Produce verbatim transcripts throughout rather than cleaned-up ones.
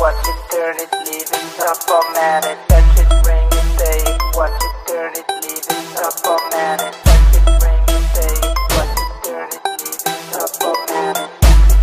watch it, turn it, leave it, stop, format it, touch it, bring it, pay it, watch it, turn it, leave it, stop, format it, touch it, bring it, pay it, watch it, turn it, leave it, stop, format it.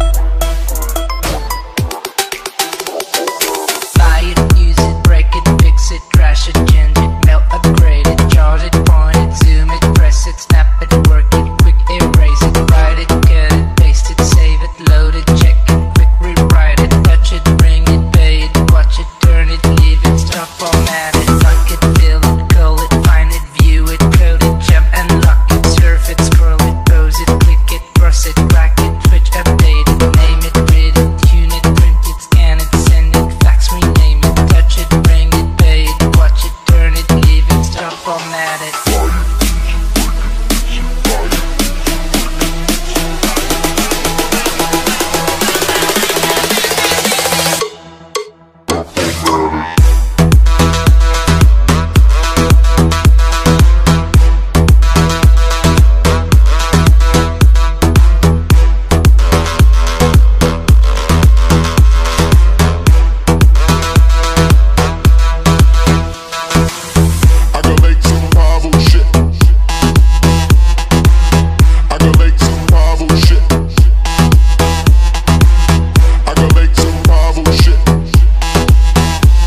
Buy it, use it, break it, fix it, crash it, change it, melt, upgrade it, charge it, point it, zoom it, press it, snap it, work it, quick erase it, write it, cut it, paste it, save it, load it, check it, quick rewrite it, touch it, bring it, pay it, watch it, turn it, leave it, stop, format it, lock it, fill it, call it, find it, view it, code it, jump and lock it, surf it, scroll it, pose it, click it, cross it, crack it, switch, update it, name it, read it, tune it, print it, scan it, send it, fax, rename it, touch it, bring it, pay it, watch it, turn it, leave it, stop, format it.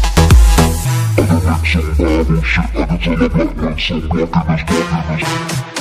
Some Bible shit, I can tell I'm not one, so walking this, walking this.